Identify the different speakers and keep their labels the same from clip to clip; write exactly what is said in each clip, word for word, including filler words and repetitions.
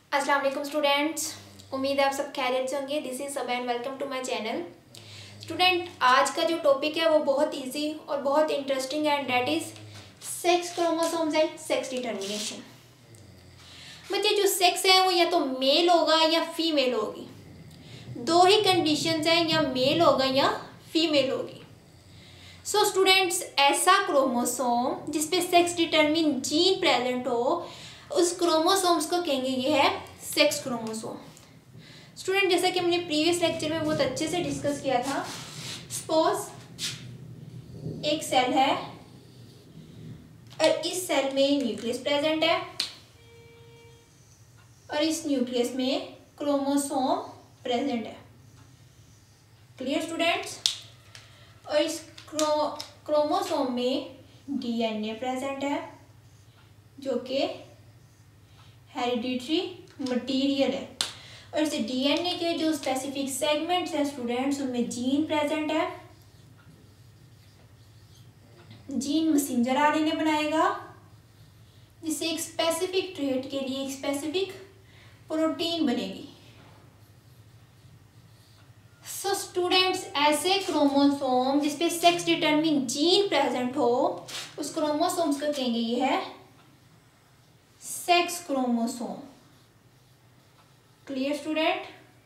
Speaker 1: अस्सलाम वालेकुम स्टूडेंट्स, उम्मीद है आप सब खैरियत से होंगे। दिस इज़ सब and welcome to my channel. Student, आज का जो टॉपिक है वो बहुत इजी और बहुत इंटरेस्टिंग है and that is sex chromosomes and sex determination. बच्चे, जो सेक्स है वो या तो मेल होगा या फीमेल होगी। दो ही कंडीशंस हैं, या मेल होगा या फीमेल होगी। सो स्टूडेंट्स, ऐसा क्रोमोसोम जिसपे सेक्स डिटर्मिन जीन प्रेजेंट हो, उस क्रोमोसोम्स को कहेंगे ये है सेक्स क्रोमोसोम। स्टूडेंट, जैसा कि हमने प्रीवियस लेक्चर में बहुत अच्छे से डिस्कस किया था, सपोज एक सेल है और इस सेल में न्यूक्लियस प्रेजेंट है और इस न्यूक्लियस में क्रोमोसोम प्रेजेंट है। Clear students? और इस क्रो क्रोमोसोम में डीएनए प्रेजेंट है जो कि हेरिडिटरी मटेरियल है, और इस डीएनए के जो स्पेसिफिक सेगमेंट्स हैं स्टूडेंट्स, उनमें जीन प्रेजेंट है। जीन मैसेंजर आरएनए बनाएगा जिससे एक स्पेसिफिक ट्रेट के लिए एक स्पेसिफिक प्रोटीन बनेगी। सो स्टूडेंट्स, ऐसे क्रोमोसोम जिसपे सेक्स डिटर्मिन जीन प्रेजेंट हो, उस क्रोमोसोम्स को कहेंगे ये है sex chromosome. Clear student?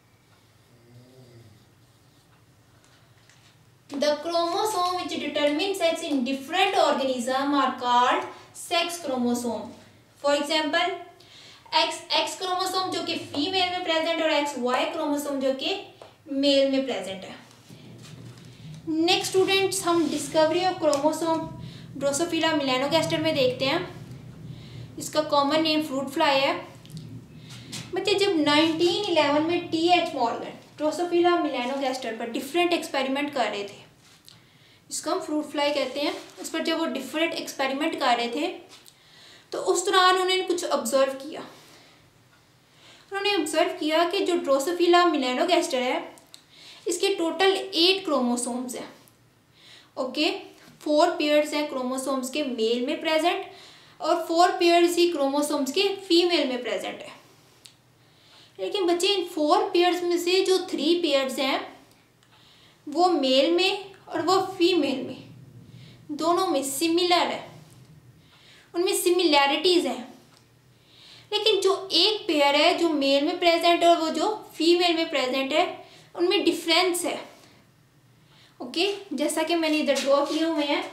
Speaker 1: The chromosome which determine sex in different organism are called sex chromosome. For example, X X chromosome जो कि फीमेल में प्रेजेंट और X Y क्रोमोसोम जो कि मेल में प्रेजेंट है। नेक्स्ट स्टूडेंट्स, हम discovery of chromosome Drosophila melanogaster में देखते हैं। इसका कॉमन नेम फ्रूट फ्लाई है। बच्चे, जब नाइनटीन इलेवन में T H Morgan Drosophila melanogaster पर डिफरेंट एक्सपेरिमेंट कर रहे थे, इसको हम फ्रूट फ्लाई कहते हैं। उस पर जब वो डिफरेंट एक्सपेरिमेंट कर रहे थे तो उस दौरान उन्होंने कुछ ऑब्जर्व किया। उन्होंने ऑब्जर्व किया कि जो ड्रोसोफिला मेलानोगास्टर है, इसके टोटल एट क्रोमोसोम्स हैं। ओके, फोर पेयर्स हैं क्रोमोसोम्स के मेल में प्रेजेंट और फोर पेयर्स ही क्रोमोसोम्स के फीमेल में प्रेजेंट है। लेकिन बच्चे, इन फोर पेयर्स में से जो थ्री पेयर्स हैं वो मेल में और वो फीमेल में दोनों में सिमिलर है, उनमें सिमिलैरिटीज हैं। लेकिन जो एक पेयर है जो मेल में प्रेजेंट है और वो जो फीमेल में प्रेजेंट है, उनमें डिफरेंस है। ओके, जैसा कि मैंने इधर ड्रॉ किए हुए हैं,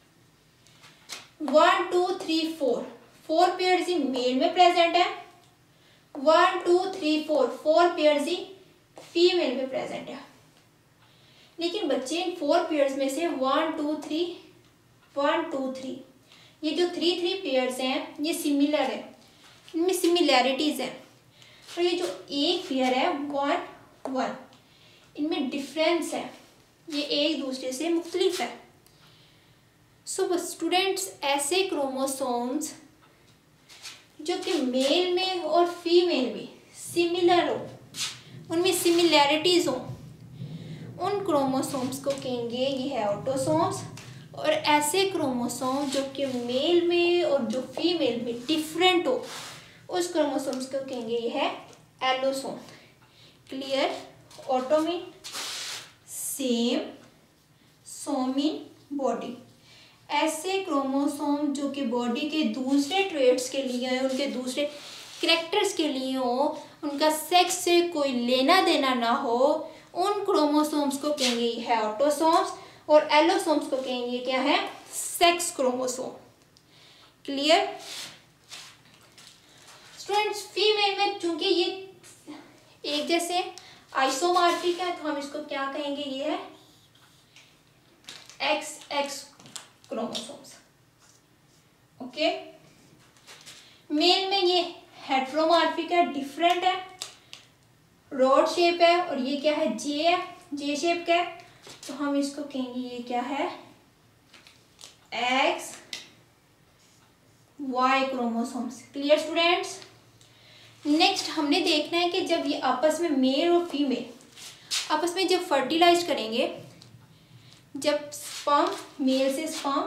Speaker 1: one two three four four pairs ही मेल में प्रेजेंट है, one two three four four pairs ही फीमेल में प्रेजेंट है। लेकिन बच्चे, इन फोर पेयर्स में से one two three one two three ये जो थ्री थ्री पेयर्स हैं ये सिमिलर है, इनमें सिमिलैरिटीज हैं। और ये जो एक पेयर है वन वन, इनमें डिफरेंस है, ये एक दूसरे से मुख्तलिफ है। सो स्टूडेंट्स, ऐसे क्रोमोसोम्स जो कि मेल में और फीमेल में सिमिलर हो, उनमें सिमिलैरिटीज हो, उन क्रोमोसोम्स को कहेंगे ये है ऑटोसोम्स। और ऐसे क्रोमोसोम जो कि मेल में और जो फीमेल में डिफरेंट हो, उस क्रोमोसोम्स को कहेंगे ये है allosome. Clear? Auto mean same, some mean body. ऐसे क्रोमोसोम जो कि बॉडी के दूसरे ट्रेट्स के लिए हैं, उनके दूसरे कैरेक्टर्स के लिए हो, उनका सेक्स से कोई लेना देना ना हो, उन क्रोमोसोम्स को कहेंगे ये है ऑटोसोम्स। और एलोसोम्स को कहेंगे क्या है? Sex chromosome. Clear students? Female में चूंकि ये एक जैसे आइसोमॉर्फिक है तो हम इसको क्या कहेंगे? ये है X X chromosomes. Okay, male में ये हेट्रोमॉर्फिक है, डिफरेंट है, रॉड शेप है, और ये क्या है? जे है, जे शेप का है, तो हम इसको कहेंगे ये क्या है? X Y chromosomes. Clear students? Next हमने देखना है कि जब ये आपस में मेल और फीमेल आपस में जब फर्टिलाइज करेंगे, जब स्पर्म मेल से स्पर्म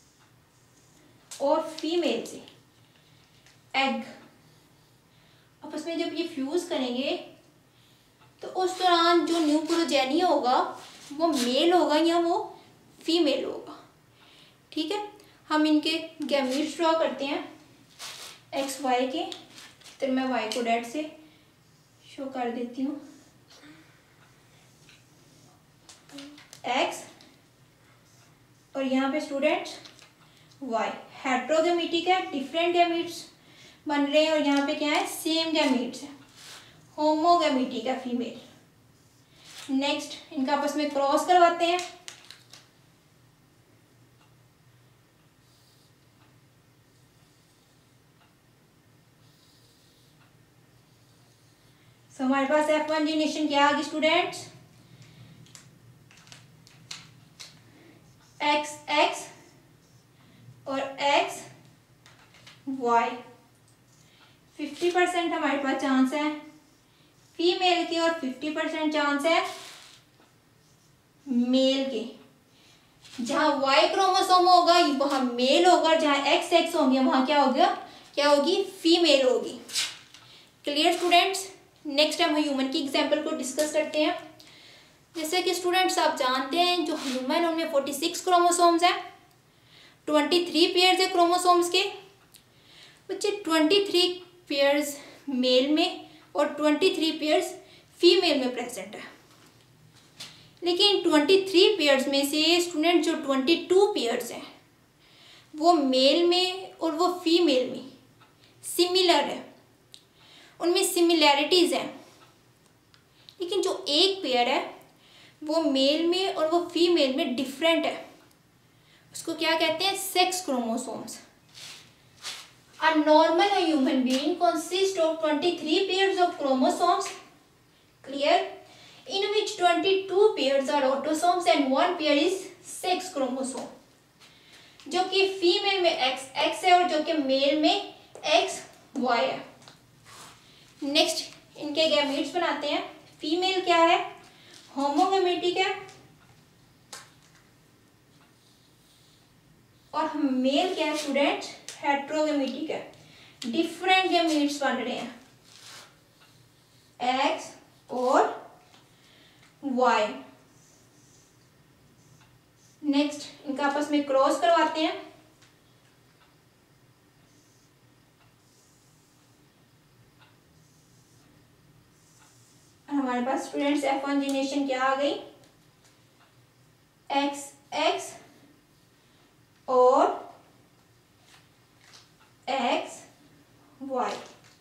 Speaker 1: और फीमेल से एग आपस में जब ये फ्यूज़ करेंगे तो उस दौरान जो न्यू प्रोजेनी होगा वो मेल होगा या वो फीमेल होगा। ठीक है, हम इनके गैमीट्स ड्रॉ करते हैं एक्स वाई के। तो मैं वाई को डेट से शो कर देती हूँ। एक्स और यहाँ पे स्टूडेंट्स वाई हेट्रोगैमेटिक है, डिफरेंट गैमीट्स बन रहे हैं। और यहाँ पे क्या है, सेम गैमीट्स है, होमोगैमेटिक है फीमेल। नेक्स्ट इनका आपस में क्रॉस करवाते हैं। सो so, हमारे पास एफ वन जनरेशन क्या आ गई स्टूडेंट्स, एक्स एक्स और एक्स वाई। फिफ्टी परसेंट हमारे पास चांस है फीमेल के और फिफ्टी परसेंट चांस है मेल के। जहां वाई क्रोमोसोम होगा वहां मेल होगा, जहां एक्स एक्स होंगे वहां क्या होगा, क्या होगी, फीमेल होगी। Clear students. नेक्स्ट हम ह्यूमन की एग्जांपल को डिस्कस करते हैं। जैसे कि स्टूडेंट्स आप जानते हैं जो ह्यूमन उनमें फोर्टी सिक्स क्रोमोसोम्स हैं, ट्वेंटी थ्री पेयर्स है क्रोमोसोम्स के। बच्चे ट्वेंटी थ्री पेयर्स मेल में और ट्वेंटी थ्री पेयर्स फीमेल में प्रेजेंट है। लेकिन ट्वेंटी थ्री पेयर्स में से स्टूडेंट जो ट्वेंटी टू पेयर्स हैं वो मेल में और वो फीमेल में सिमिलर है, उनमें सिमिलैरिटीज़ हैं। लेकिन जो एक पेयर है वो मेल में और वो फीमेल में डिफरेंट है, उसको क्या कहते हैं, sex chromosomes. A normal human being consists of twenty-three pairs of chromosomes, clear, in which twenty-two pairs are autosomes and one pair is sex chromosome, जो कि फीमेल में एक्स एक्स है और जो कि मेल में एक्स वाई है। Next इनके गैमीट्स बनाते हैं। फीमेल क्या है, होमोगैमेटिक है, और मेल क्या है स्टूडेंट, हेट्रोगैमेटिक है, डिफरेंट गैमीट्स बन रहे हैं एक्स और वाई। नेक्स्ट इनका आपस में क्रॉस करवाते हैं। हमारे पास स्टूडेंट्स एफ वन जनरेशन क्या आ गई, एक्स एक्स और X Y.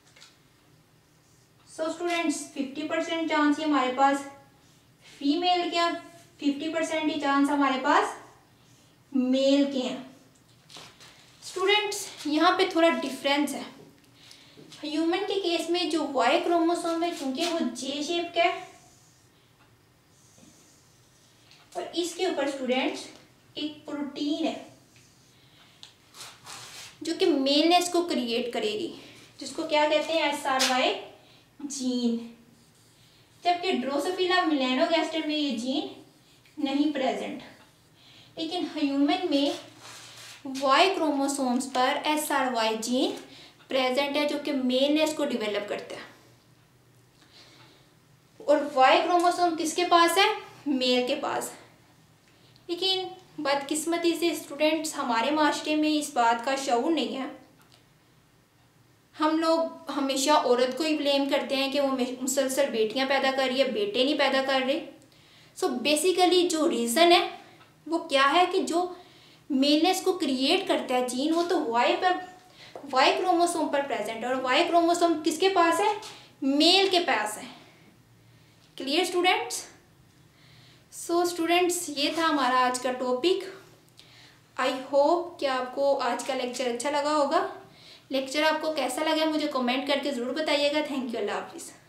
Speaker 1: So students fifty percent chance ही हमारे पास फीमेल के हैं, फिफ्टी परसेंट ही चांस हमारे पास मेल के हैं। स्टूडेंट्स यहाँ पे थोड़ा डिफरेंस है। ह्यूमन के केस में जो वाई क्रोमोसोम है क्योंकि वो जे शेप का है और इसके ऊपर स्टूडेंट्स एक प्रोटीन है जो कि मेलनेस को क्रिएट करेगी, जिसको क्या कहते हैं, एस आर वाई जीन। जबकि ड्रोसोफिला मेलानोगास्टर में ये जीन नहीं प्रेजेंट। लेकिन ह्यूमन में वाई क्रोमोसोम्स पर S R Y gene present है जो कि मेलनेस को डेवलप करता है। और वाई क्रोमोसोम किसके पास है, मेल के पास। लेकिन बदकिस्मती से स्टूडेंट्स हमारे माशरे में इस बात का शऊर नहीं है। हम लोग हमेशा औरत को ही ब्लेम करते हैं कि वो मुसलसल बेटियां पैदा कर रही है, बेटे नहीं पैदा कर रहे। सो बेसिकली जो रीज़न है वो क्या है कि जो मेलनेस को क्रिएट करता है जीन, वो तो वाई पर वाई क्रोमोसोम पर प्रेजेंट है। और वाई क्रोमोसोम किसके पास है, मेल के पास है। Clear students. सो स्टूडेंट्स ये था हमारा आज का टॉपिक। आई होप कि आपको आज का लेक्चर अच्छा लगा होगा। लेक्चर आपको कैसा लगा मुझे कमेंट करके ज़रूर बताइएगा। थैंक यू, अल्लाह हाफिज़।